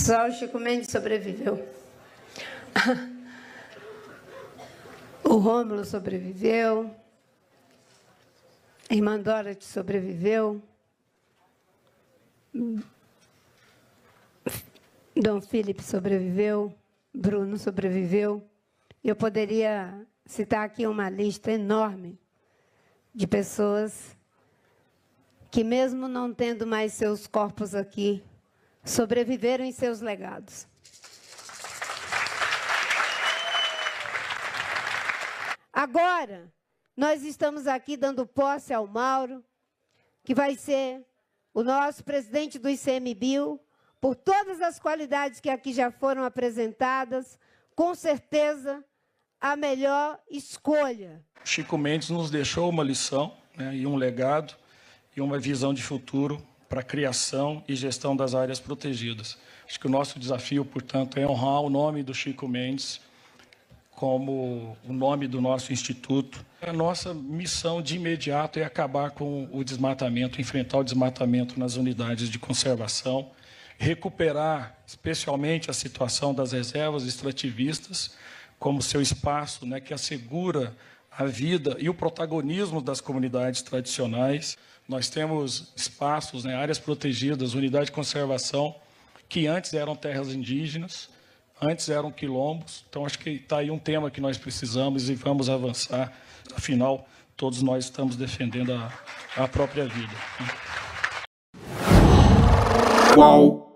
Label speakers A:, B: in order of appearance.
A: Só o Chico Mendes sobreviveu. O Rômulo sobreviveu. A irmã Dorothy sobreviveu. Dom Felipe sobreviveu. Bruno sobreviveu. Eu poderia citar aqui uma lista enorme de pessoas que, mesmo não tendo mais seus corpos aqui, sobreviveram em seus legados. Agora, nós estamos aqui dando posse ao Mauro, que vai ser o nosso presidente do ICMBio, por todas as qualidades que aqui já foram apresentadas, com certeza, a melhor escolha.
B: Chico Mendes nos deixou uma lição, né, e um legado e uma visão de futuro para a criação e gestão das áreas protegidas. Acho que o nosso desafio, portanto, é honrar o nome do Chico Mendes como o nome do nosso instituto. A nossa missão de imediato é acabar com o desmatamento, enfrentar o desmatamento nas unidades de conservação, recuperar especialmente a situação das reservas extrativistas como seu espaço, né, que assegura a vida e o protagonismo das comunidades tradicionais. Nós temos espaços, né, áreas protegidas, unidade de conservação, que antes eram terras indígenas, antes eram quilombos. Então, acho que está aí um tema que nós precisamos e vamos avançar. Afinal, todos nós estamos defendendo a própria vida.
C: Qual?